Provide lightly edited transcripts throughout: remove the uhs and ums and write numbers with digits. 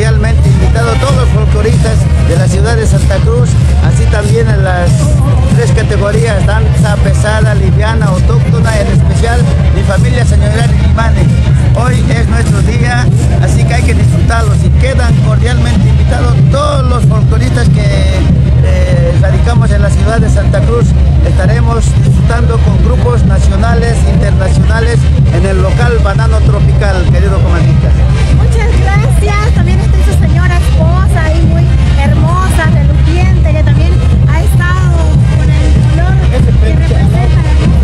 cordialmente invitado a todos los folcloristas de la ciudad de Santa Cruz, así también en las 3 categorías, danza pesada, liviana, autóctona, en especial mi familia señorial Illimani. Hoy es nuestro día, así que hay que disfrutarlos y quedan cordialmente invitados todos los folcloristas que radicamos en la ciudad de Santa Cruz. Estaremos disfrutando con grupos nacionales, internacionales en el local Banano Tropical, querido comandante. Muchas gracias. También está su señora esposa ahí muy hermosa, reluciente, que también ha estado con el color que representa la hermosa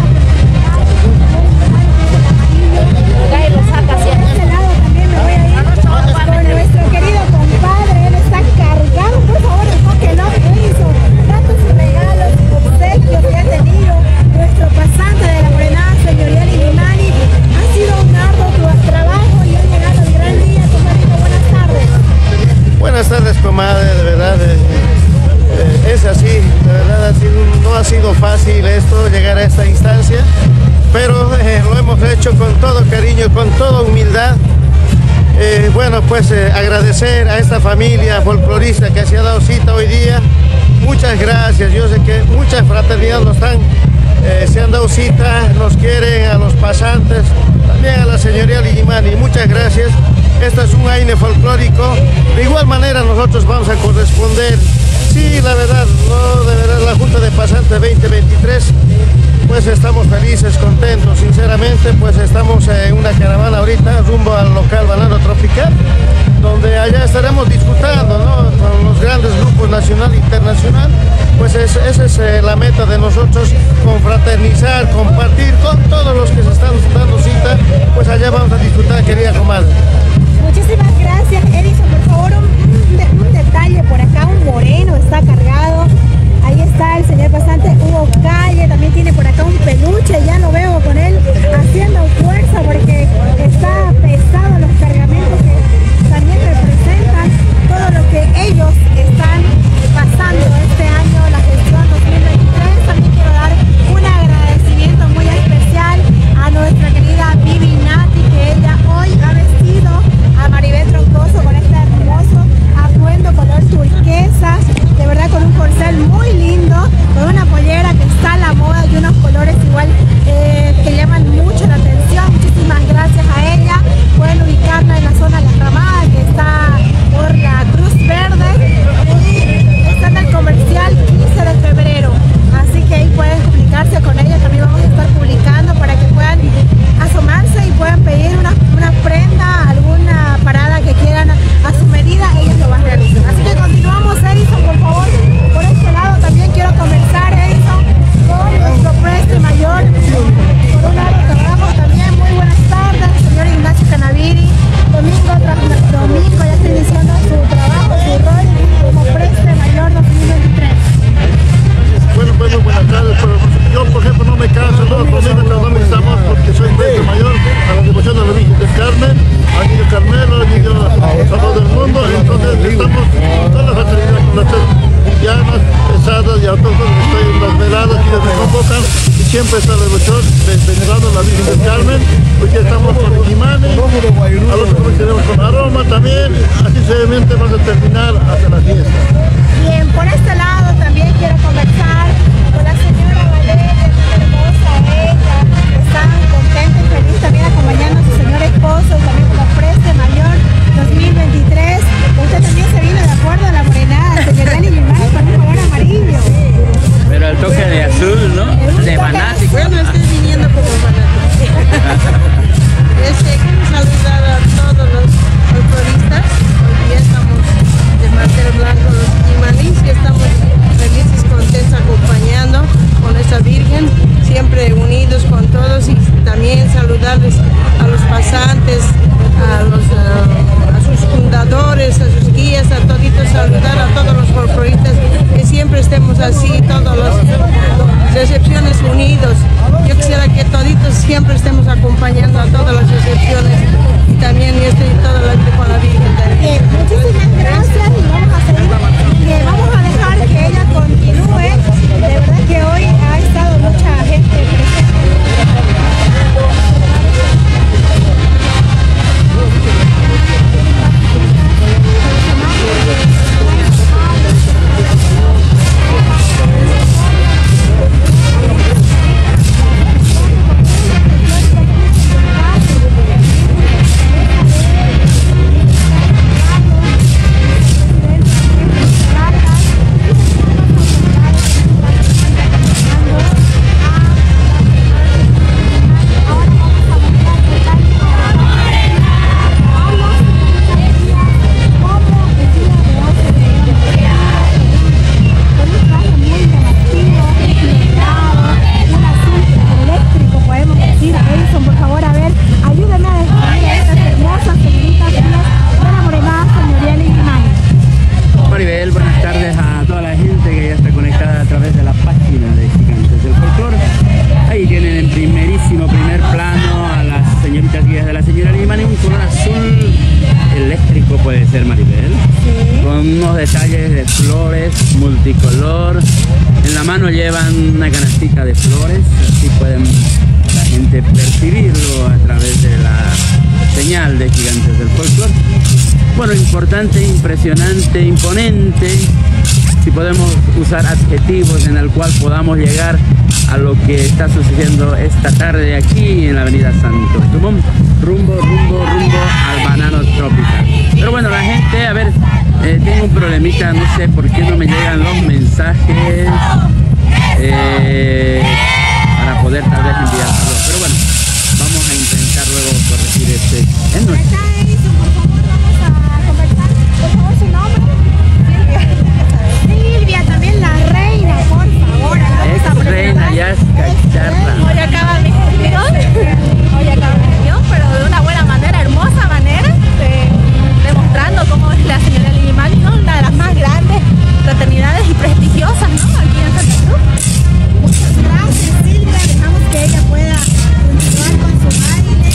personalidad. Lo saca siempre. Por este lado también me voy a ir con nuestro querido compadre. Él está cargado. Por favor, enfóquenlo. Hizo tratos y regalos, obsequios que ha tenido nuestro pasante de la Morenada señorial Illimani. Ha sido un arduo trabajo y ha llegado el gran día. Compadrito, buenas tardes. Buenas tardes, comadre, de verdad. Es así, de verdad no ha sido fácil esto, llegar a esta instancia, pero lo hemos hecho con todo cariño, con toda humildad. Bueno, pues agradecer a esta familia folclorista que se ha dado cita hoy día. Muchas gracias, yo sé que muchas fraternidades se han dado cita, nos quieren, a los pasantes, también a la señorial Illimani, muchas gracias. Este es un aire folclórico, de igual manera nosotros vamos a corresponder. Sí, la verdad, de verdad, la Junta de Pasantes 2023, pues estamos felices, contentos, sinceramente, pues estamos en una caravana ahorita rumbo al local Banano Tropical, donde allá estaremos disfrutando, ¿no?, con los grandes grupos nacional e internacional. Pues esa es la meta de nosotros, confraternizar, compartir con todos los que se están dando cita, pues allá vamos a disfrutar, querida comadre. Muchísimas gracias, Edison. Por favor, un detalle por acá, un moreno está cargado. Ahí está el señor pasante Hugo Calle, también tiene por acá un peluche, ya lo veo con él haciendo fuerza porque está pesado los cargamentos que también representan todo lo que ellos están pasando este año, la gestión 2023. También quiero dar un agradecimiento muy especial a nuestra querida Vivi Nati, que ella hoy ha vestido a Maribel Troncoso con este hermoso atuendo color turquesa, de verdad con un corcel muy lindo, con una pollera que está a la moda y unos colores igual que llaman mucho la atención. Muchísimas gracias a ella. Pueden ubicarla en la zona de La Ramada, que está por la Cruz Verde, y está en el comercial 15 de febrero, así que ahí pueden comunicarse con ella. También vamos a estar publicando para que puedan asomarse y puedan pedir una prenda, alguna parada que quieran a su medida, ellos lo van a realizar. Así que continuamos, Edison, por favor. Por este lado también quiero comenzar, Edison, con nuestro preste mayor. Por un lado trabajamos también, muy buenas tardes, señor Ignacio Canaviri. Domingo tras domingo ya está iniciando su trabajo, su rol como preste mayor 2023. Bueno, pues muy buenas tardes, pero yo por ejemplo no me canso, no, conmigo no estamos porque soy preste mayor a la devoción de la Virgen del Carmen, al niño Carmelo, al niño Salvador del Mundo. Entonces estamos con todas las fraternidades, con las llamas pesadas y a todos los que estoy en las veladas que me convocan, y siempre está la devoción venerando a la Virgen del Carmen. Hoy ya estamos con Illimani, a los que tenemos con Aroma también, así seriamente vamos a terminar hasta la fiesta. Bien, por este lado también quiero conversar con la señora Valeria, tan hermosa ella. Está contenta y feliz también acompañando a su señor esposo y también como preste mayor 2023. Usted también se vino de acuerdo a la Morenada señorial Illimani con un color amarillo. Pero el toque de azul, ¿no? De fanático. Bueno, estoy viniendo como fanático. Quiero saludar a todos los folcloristas. Hoy día estamos de mantel blanco los Illimanis y estamos felices, contentos, acompañando con esta Virgen, siempre unidos con todos, y también saludarles a los pasantes, a sus fundadores. con unos detalles de flores multicolor. En la mano llevan una canastita de flores, así pueden la gente percibirlo a través de la señal de Gigantes del Folclore. Bueno, importante, impresionante, imponente, si podemos usar adjetivos en el cual podamos llegar a lo que está sucediendo esta tarde aquí en la avenida Santo Dumont, rumbo al Banano Tropical. Pero bueno, la gente, a ver, tengo un problemita, no sé por qué no me llegan los mensajes para poder tal vez enviarlos, pero bueno, vamos a intentar luego corregir este en nuestro. Por favor, su nombre. Silvia, también la reina, por favor. Es reina, ya es cacharra. Hoy acaba mi gestión, pero de una buena manera, hermosa manera, demostrando cómo es la señora Illimani, ¿no? Una de las más grandes fraternidades y prestigiosas, ¿no? Aquí en Santa Cruz. Muchas gracias, Silvia. Dejamos que ella pueda continuar con su baile.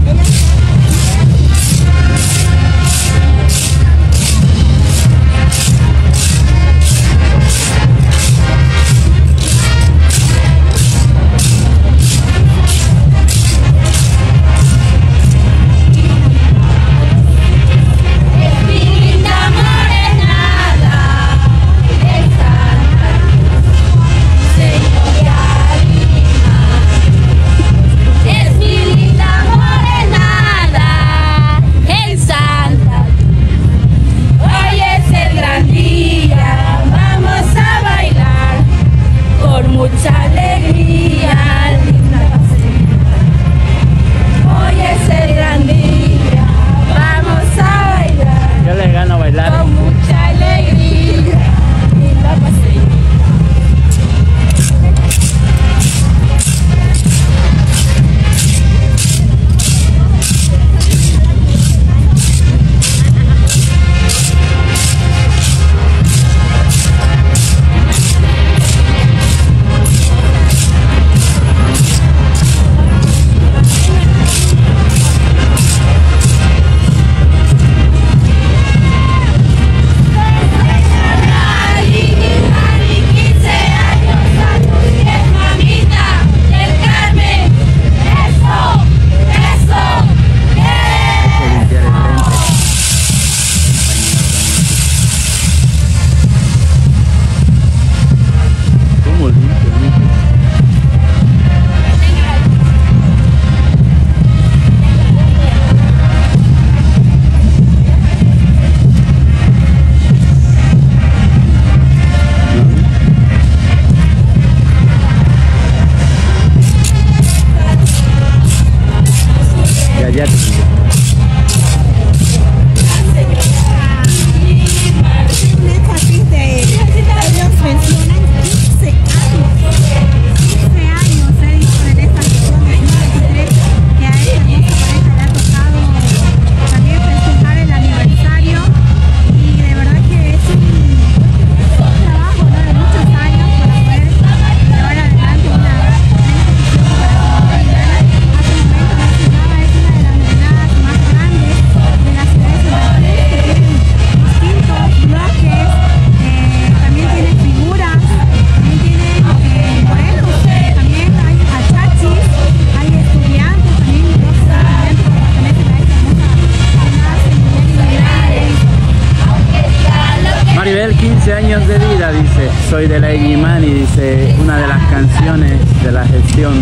Maribel, 15 años de vida, dice, soy de la Illimani, dice una de las canciones de la gestión.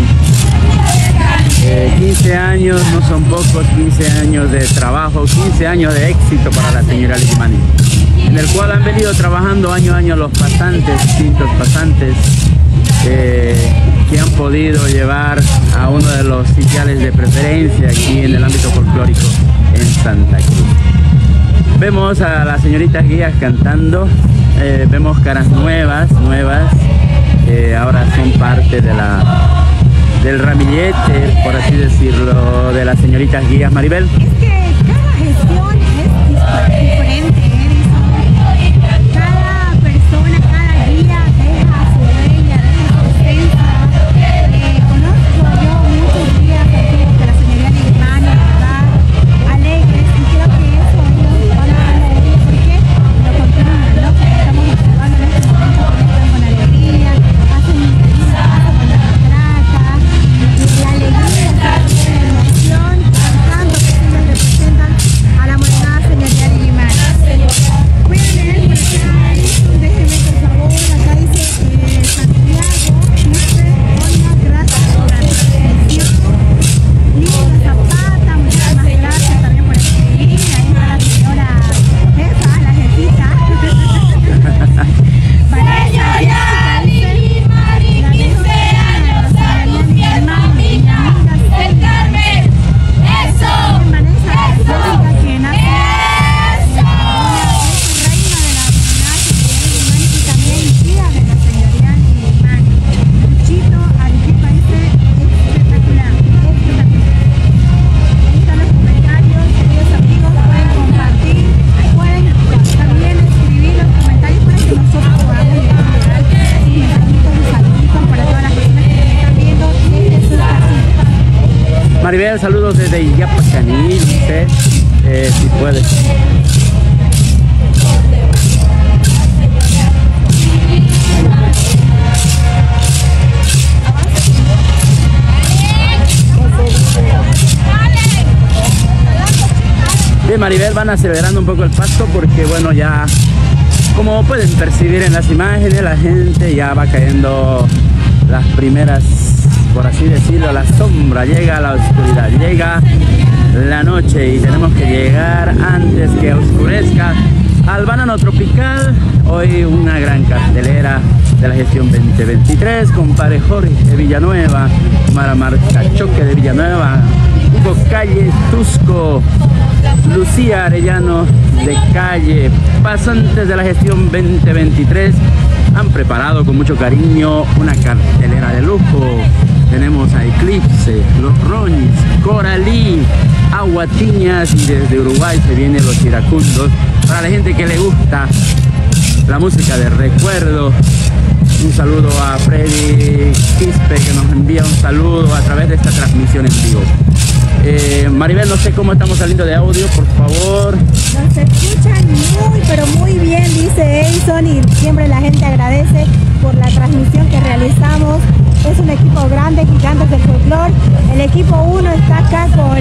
15 años no son pocos, 15 años de trabajo, 15 años de éxito para la señora Illimani, en el cual han venido trabajando año a año los pasantes, distintos pasantes, que han podido llevar a uno de los sitiales de preferencia aquí en el ámbito folclórico en Santa Cruz. Vemos a las señoritas guías cantando, vemos caras nuevas, que ahora son parte de del ramillete, por así decirlo, de las señoritas guías. Maribel. Es que cada gestión es diferente, cada persona, cada guía deja su huella, deja su esencia. Conozco yo muchos guías antiguos de la señoría Illimani, ¿verdad? Alegres, y creo que eso ellos van a dar, porque Maribel, saludos desde Yapacaní, dice, si puedes. Bien, Maribel, van acelerando un poco el paso porque, bueno, ya, como pueden percibir en las imágenes, la gente ya va cayendo las primeras, por así decirlo, la sombra, llega la oscuridad, llega la noche y tenemos que llegar antes que oscurezca al Banano Tropical. Hoy una gran cartelera de la gestión 2023, compadre Jorge de Villanueva, Mara Marca Choque de Villanueva, Hugo Calle Tusco, Lucía Arellano de Calle, pasantes de la gestión 2023 han preparado con mucho cariño una cartelera de lujo. Tenemos a Eclipse, Los Roñis, Coralí, Aguatiñas y desde Uruguay se vienen Los Iracundos. Para la gente que le gusta la música de recuerdo, un saludo a Freddy Quispe que nos envía un saludo a través de esta transmisión en vivo. Maribel, no sé cómo estamos saliendo de audio, por favor. Nos escuchan muy, pero muy bien, dice Edison, y siempre la gente agradece por la transmisión que realizamos. Es un equipo grande, Gigantes del Folclor. El equipo 1 está acá con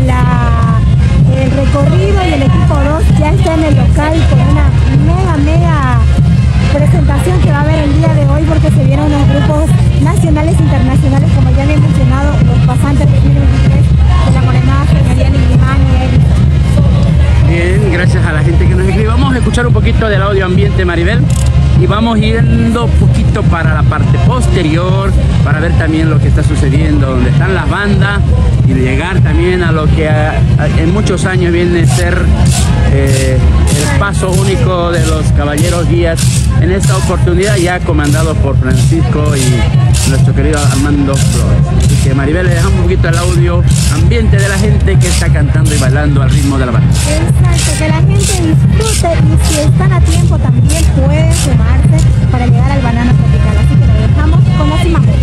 el recorrido y el equipo 2 ya está en el local con una mega presentación que va a haber el día de hoy porque se vienen unos grupos nacionales e internacionales, como ya había mencionado, los pasantes 2023 de la Morenada, Señoría Limán y Edison. Bien, gracias a la gente que nos escribe. Vamos a escuchar un poquito del audio ambiente, Maribel, y vamos yendo un poquito para la parte posterior para ver también lo que está sucediendo, donde están las bandas y llegar también a lo que en muchos años viene a ser el paso único de los caballeros guías. En esta oportunidad ya comandado por Francisco y nuestro querido Armando Flores. Así que, Maribel, le dejamos un poquito el audio ambiente de la gente que está cantando y bailando al ritmo de la banda. Exacto, que la gente disfrute y si están a tiempo también pueden sumarse para llegar al Banano Tropical. Así que lo dejamos con las imágenes.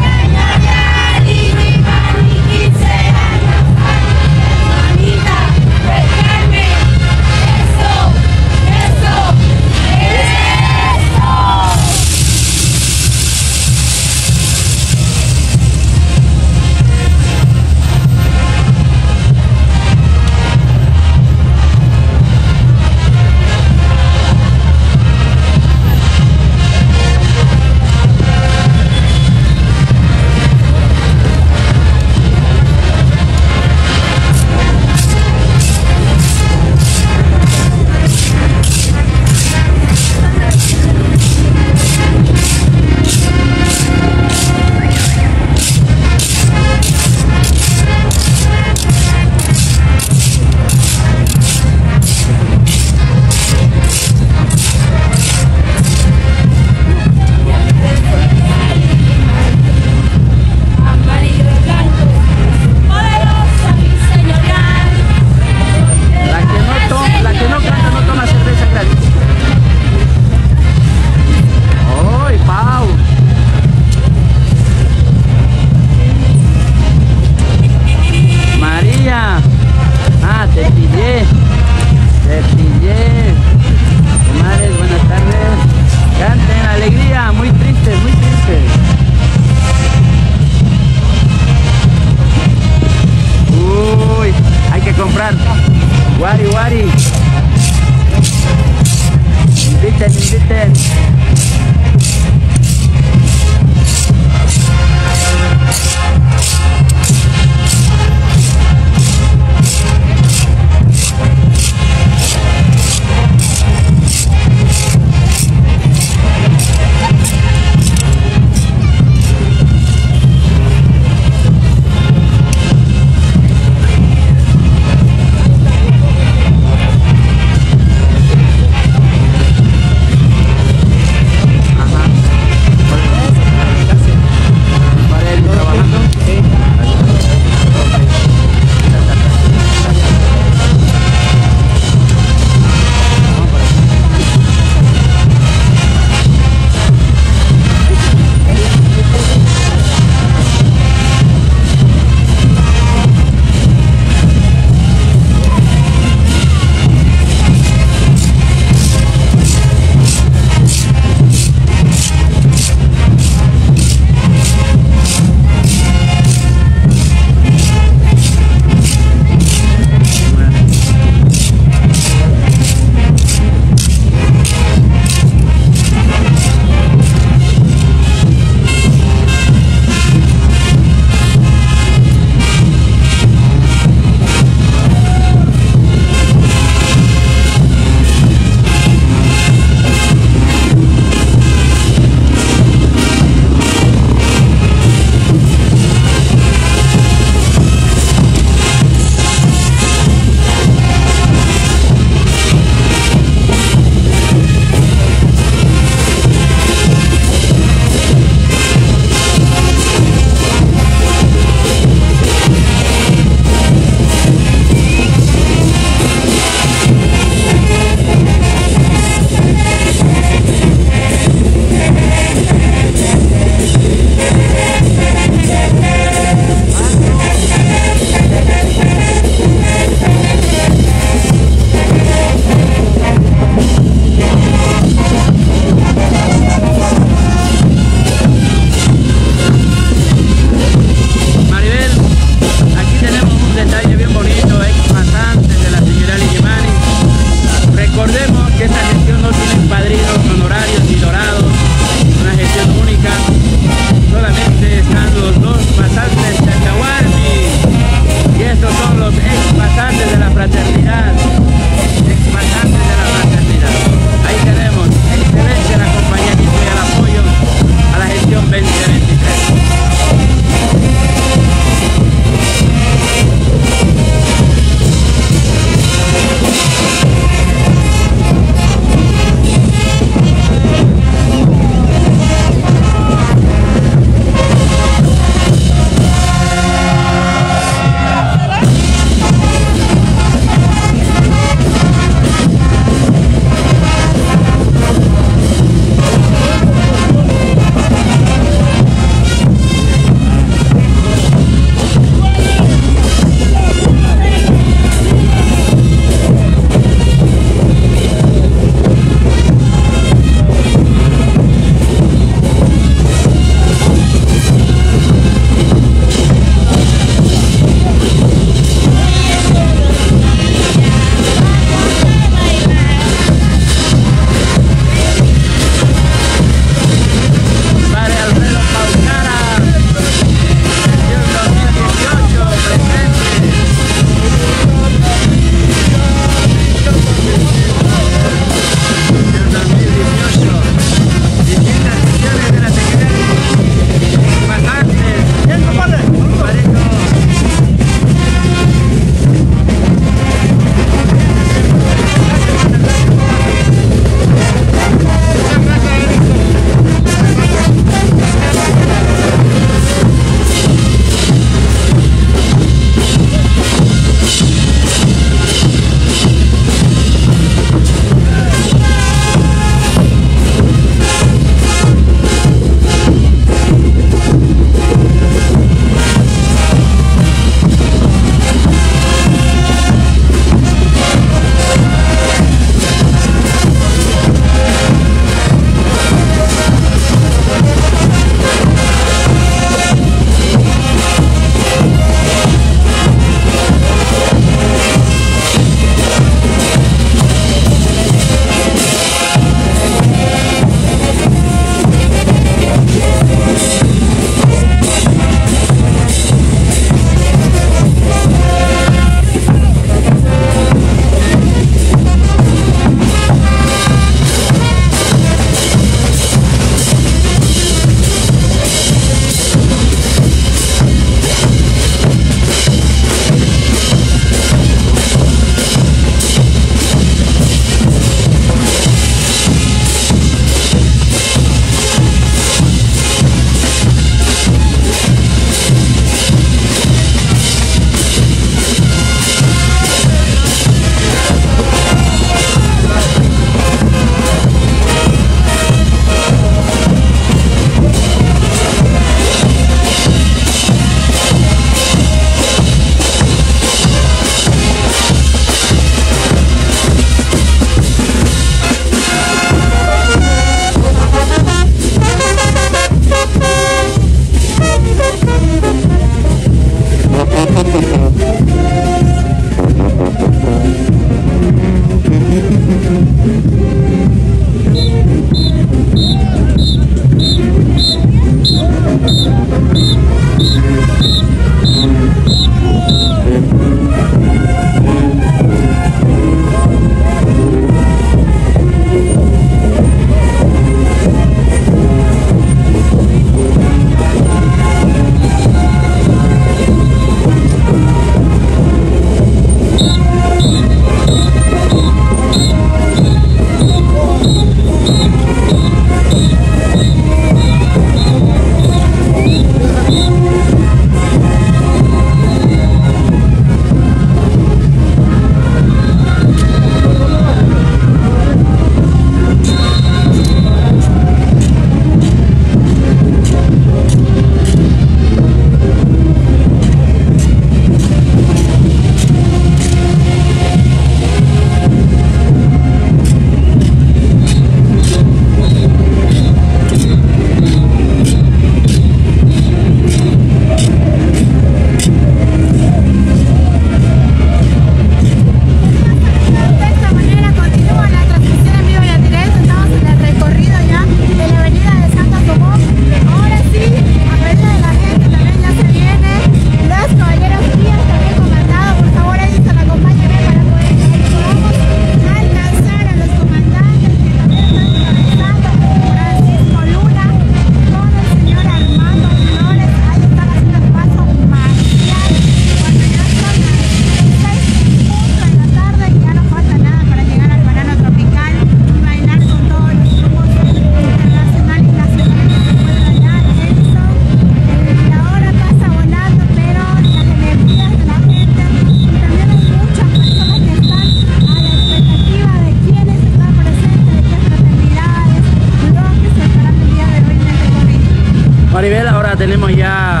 Maribel, ahora tenemos ya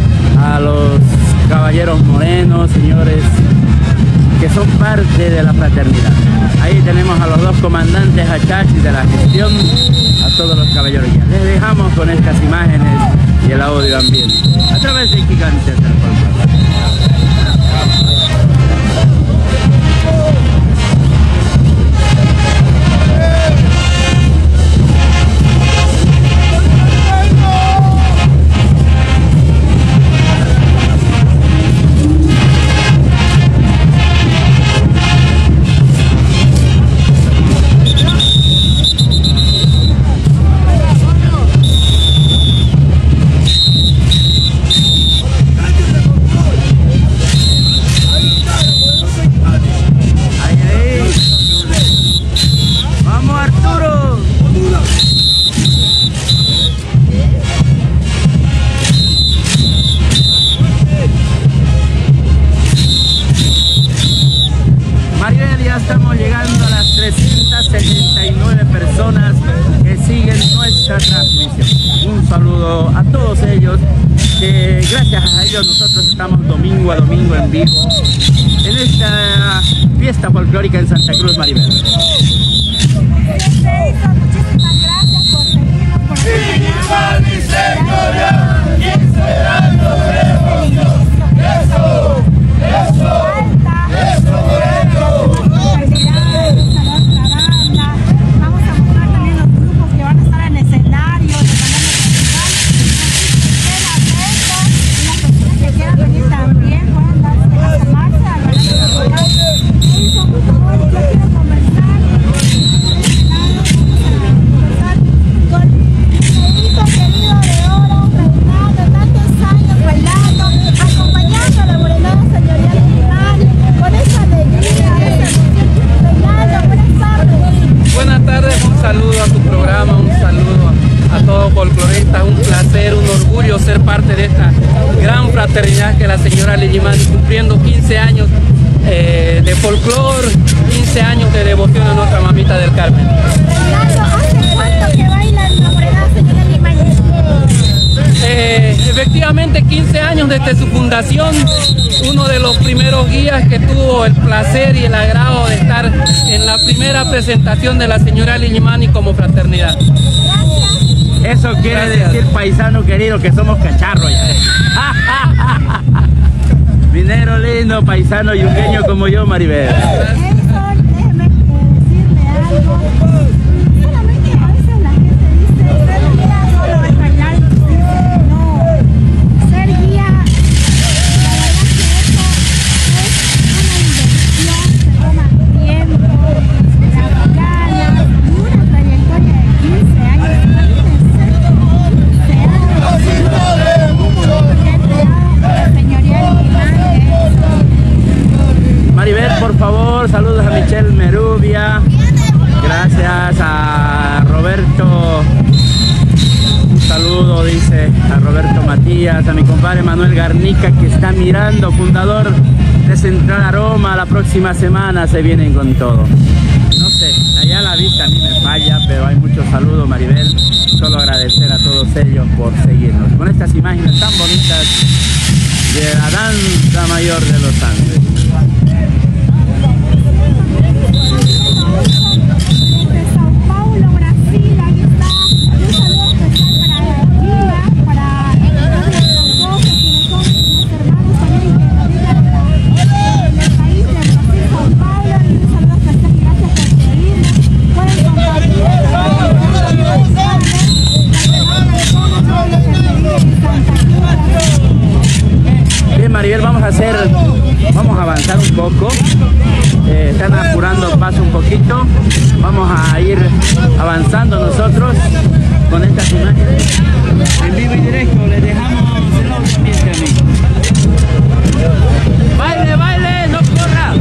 a los caballeros morenos, señores, que son parte de la fraternidad. Ahí tenemos a los dos comandantes Achachi de la gestión, a todos los caballeros ya. Les dejamos con estas imágenes y el audio ambiente a través de Gigantes del Folclore. Estamos llegando a las 379 personas que siguen nuestra transmisión. Un saludo a todos ellos, que gracias a ellos nosotros estamos domingo a domingo en vivo en esta fiesta folclórica en Santa Cruz, Maribel. Muchísimas gracias por seguirnos, por ser parte de esta gran fraternidad que la señora Lillimani, cumpliendo 15 años de folclor, 15 años de devoción a nuestra mamita del Carmen. ¿Hace cuánto que bailan la morena, señora Lillimani? Efectivamente 15 años desde su fundación, uno de los primeros guías que tuvo el placer y el agrado de estar en la primera presentación de la señora Lillimani como fraternidad. Eso quiere decir, paisano querido, que somos cacharros ya. Minero lindo, paisano yungueño como yo, Maribel. Edison, déjeme decirle algo. gracias a Roberto. Un saludo, dice a Roberto Matías, a mi compadre Manuel Garnica que está mirando, fundador de Central Aroma. La próxima semana se vienen con todo. No sé, allá la vista a mí me falla, pero hay muchos saludos, Maribel. Solo agradecer a todos ellos por seguirnos con estas imágenes tan bonitas de la danza mayor de los Andes. Desde Sao Paulo, Brasil, ahí está. Un saludo especial para Giva, para todos quienes son mis hermanos también que radican en el país de Brasil, Sao Paulo. Y un saludo especial, gracias por seguirnos. Pueden compartir Bien, Maribel, vamos a avanzar un poco. Están apurando paso un poquito. Vamos a ir avanzando nosotros con estas imágenes en vivo y directo. Les dejamos el otro ambiente, amigos. Baile, baile, no corra.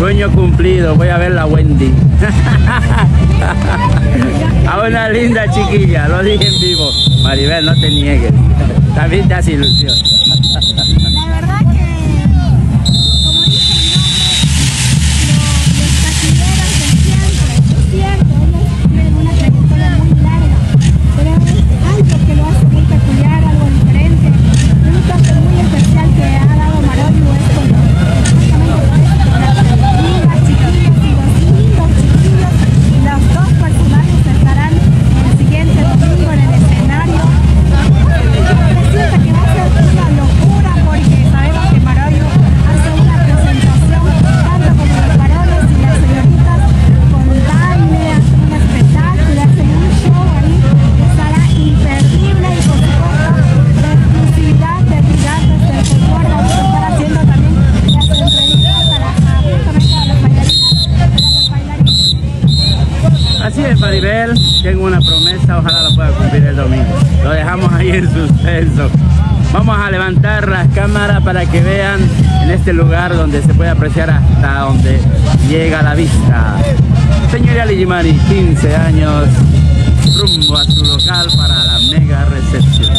Sueño cumplido, voy a ver la Wendy. A una linda chiquilla, lo dije en vivo. Maribel, no te niegues, también te hace ilusión. La verdad que, como dicen, los taquilleros de siempre, es cierto, ellos tienen una trayectoria muy larga, pero es algo que lo hace muy peculiar, algo diferente. Un toque muy especial que ha dado Maroyu es con las chiquillas y los lindos chiquillos. Los dos personajes estarán el siguiente domingo en el escenario. Resulta que va a ser una locura porque sabemos que Maroyu hace una presentación tanto como los varones y las señoritas con baile, hacen un espectáculo, hacen un show ahí que estará imperdible y por supuesto la exclusividad de Gigantes del Folclore. Vamos a estar haciendo también las entrevistas justamente a los bailarines. Así es, Maribel, tengo una promesa, ojalá la pueda cumplir el domingo. Lo dejamos ahí en suspenso. Vamos a levantar las cámaras para que vean en este lugar donde se puede apreciar hasta donde llega la vista. Señora Illimani, 15 años, rumbo a su local para la mega recepción.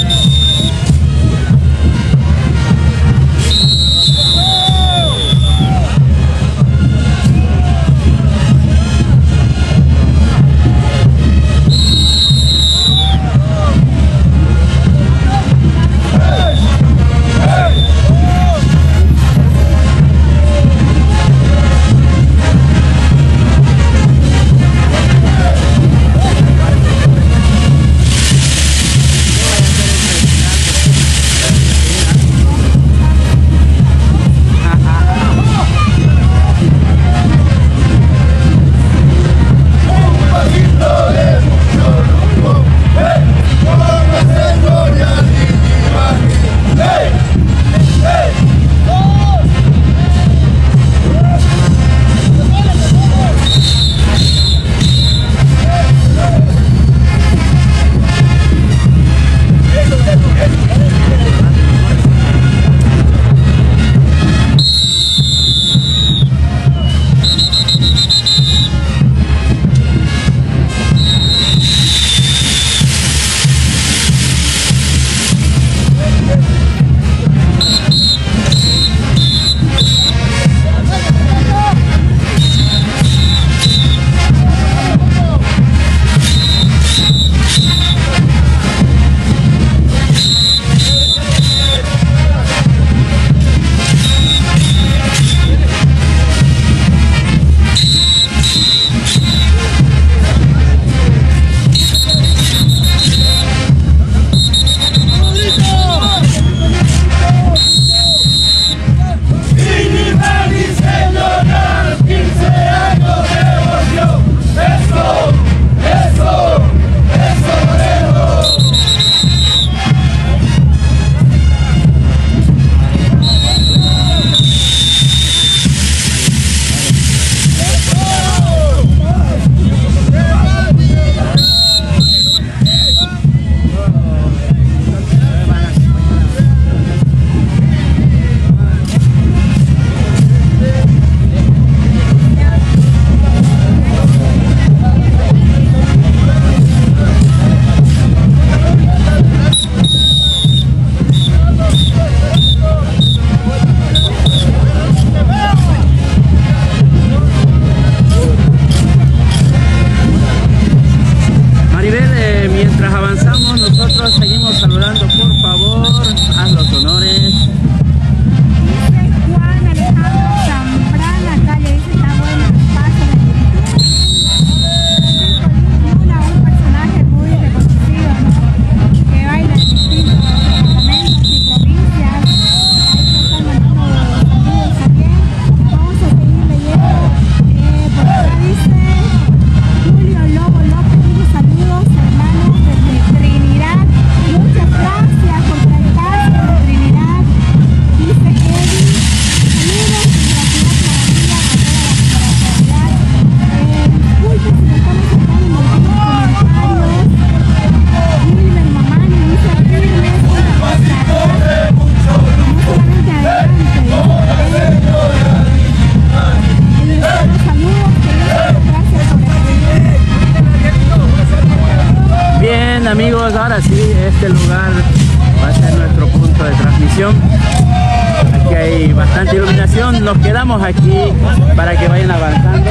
amigos, ahora sí, este lugar va a ser nuestro punto de transmisión. Aquí hay bastante iluminación, nos quedamos aquí para que vayan avanzando.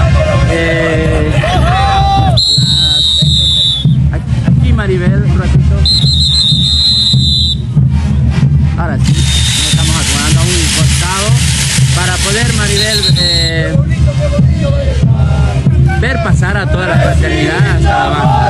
Aquí Maribel, un ratito. Ahora sí, nos estamos acomodando a un costado para poder, Maribel, ver pasar a toda la fraternidad hasta abajo.